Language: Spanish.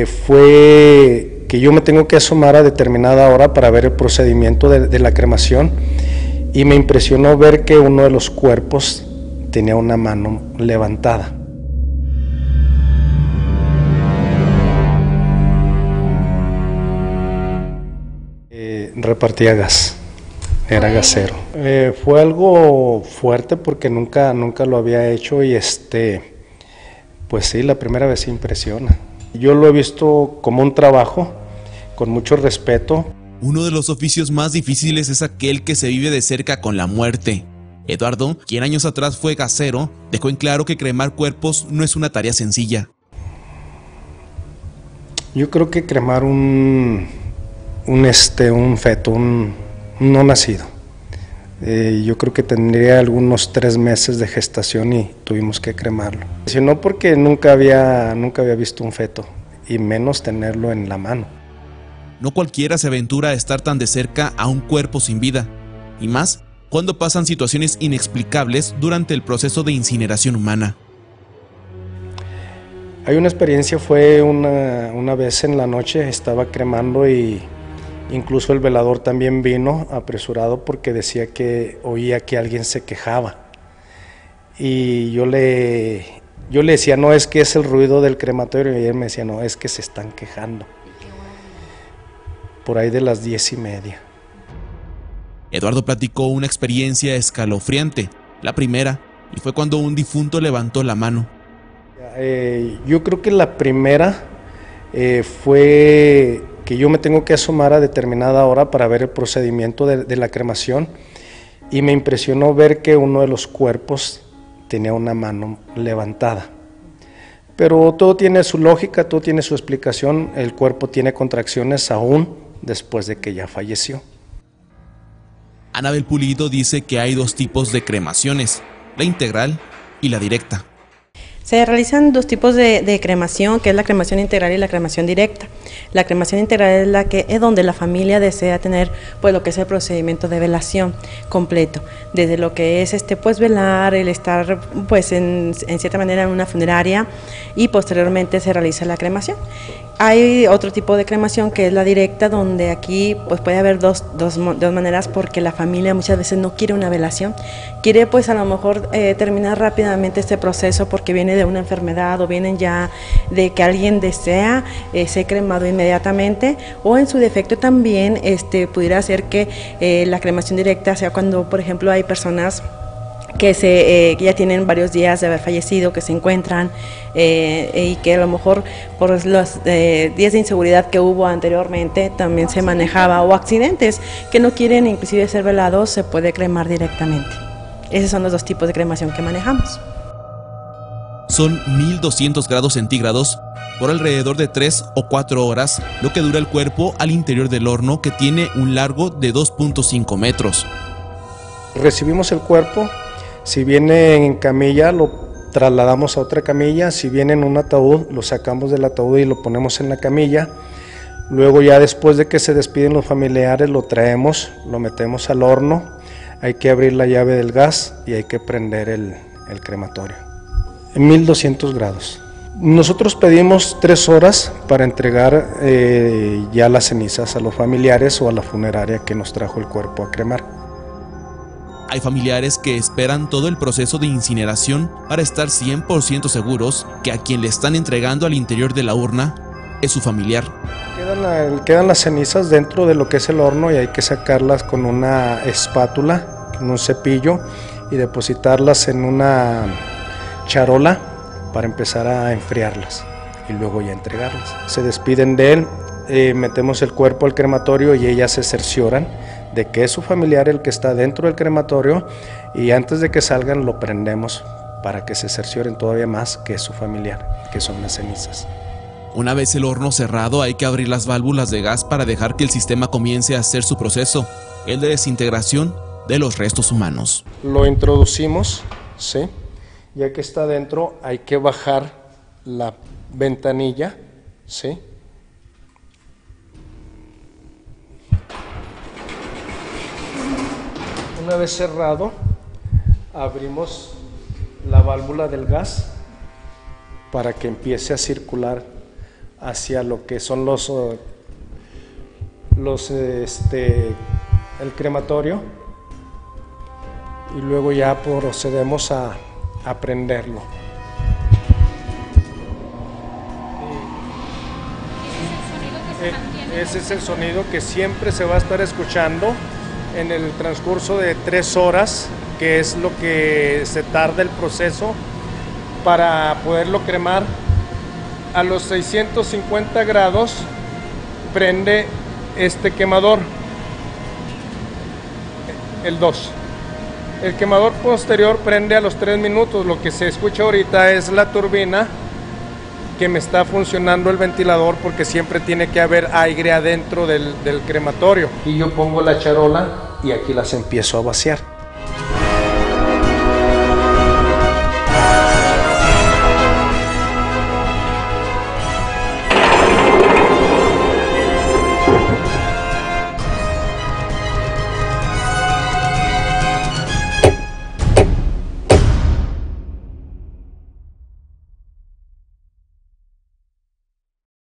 fue que yo me tengo que asomar a determinada hora para ver el procedimiento de la cremación, y me impresionó ver que uno de los cuerpos tenía una mano levantada. Repartía gas, era gasero. Fue algo fuerte porque nunca lo había hecho, y pues sí, la primera vez impresiona. Yo lo he visto como un trabajo, con mucho respeto. Uno de los oficios más difíciles es aquel que se vive de cerca con la muerte. Eduardo, quien años atrás fue gasero, dejó en claro que cremar cuerpos no es una tarea sencilla. Yo creo que cremar un feto, un no nacido, yo creo que tendría algunos 3 meses de gestación y tuvimos que cremarlo. Si no, porque nunca había visto un feto, y menos tenerlo en la mano. No cualquiera se aventura a estar tan de cerca a un cuerpo sin vida, y más cuando pasan situaciones inexplicables durante el proceso de incineración humana. Hay una experiencia, fue una vez en la noche, estaba cremando, y incluso el velador también vino apresurado porque decía que oía que alguien se quejaba. Y yo le decía, no, es que es el ruido del crematorio, y él me decía, no, es que se están quejando. Por ahí de las 10:30. Eduardo platicó una experiencia escalofriante, la primera, y fue cuando un difunto levantó la mano. Yo creo que la primera fue que yo me tengo que asomar a determinada hora para ver el procedimiento de la cremación, y me impresionó ver que uno de los cuerpos tenía una mano levantada. Pero todo tiene su lógica, todo tiene su explicación. El cuerpo tiene contracciones aún después de que ya falleció. Anabel Pulido dice que hay 2 tipos de cremaciones, la integral y la directa. Se realizan 2 tipos de cremación, que es la cremación integral y la cremación directa. La cremación integral es donde la familia desea tener pues lo que es el procedimiento de velación completo, desde lo que es pues velar, el estar pues en cierta manera en una funeraria, y posteriormente se realiza la cremación. Hay otro tipo de cremación que es la directa, donde aquí pues puede haber dos maneras, porque la familia muchas veces no quiere una velación, quiere pues a lo mejor terminar rápidamente este proceso porque viene de una enfermedad, o vienen ya de que alguien desea ser cremado inmediatamente, o en su defecto también pudiera ser que la cremación directa sea cuando, por ejemplo, hay personas que ya tienen varios días de haber fallecido, que se encuentran y que a lo mejor por los días de inseguridad que hubo anteriormente también se manejaba, o accidentes que no quieren inclusive ser velados, se puede cremar directamente. Esos son los 2 tipos de cremación que manejamos. Son 1200 grados centígrados por alrededor de 3 o 4 horas, lo que dura el cuerpo al interior del horno, que tiene un largo de 2.5 metros. Recibimos el cuerpo. Si viene en camilla, lo trasladamos a otra camilla. Si viene en un ataúd, lo sacamos del ataúd y lo ponemos en la camilla. Luego, ya después de que se despiden los familiares, lo traemos, lo metemos al horno. Hay que abrir la llave del gas y hay que prender el crematorio. En 1200 grados. Nosotros pedimos 3 horas para entregar ya las cenizas a los familiares o a la funeraria que nos trajo el cuerpo a cremar. Hay familiares que esperan todo el proceso de incineración para estar 100% seguros que a quien le están entregando al interior de la urna es su familiar. Quedan las cenizas dentro de lo que es el horno, y hay que sacarlas con una espátula, con un cepillo, y depositarlas en una charola para empezar a enfriarlas y luego ya entregarlas. Se despiden de él, metemos el cuerpo al crematorio y ellas se cercioran de que es su familiar el que está dentro del crematorio, y antes de que salgan lo prendemos para que se cercioren todavía más que es su familiar, que son las cenizas. Una vez el horno cerrado, hay que abrir las válvulas de gas para dejar que el sistema comience a hacer su proceso, el de desintegración de los restos humanos. Lo introducimos, ¿sí? Ya que está dentro, hay que bajar la ventanilla, ¿sí? Una vez cerrado, abrimos la válvula del gas para que empiece a circular hacia lo que son el crematorio, y luego ya procedemos a prenderlo. Ese es el sonido que siempre se va a estar escuchando en el transcurso de 3 horas, que es lo que se tarda el proceso para poderlo cremar. A los 650 grados prende este quemador, el 2. El quemador posterior prende a los 3 minutos. Lo que se escucha ahorita es la turbina que me está funcionando el ventilador, porque siempre tiene que haber aire adentro del crematorio. Y yo pongo la charola y aquí las empiezo a vaciar.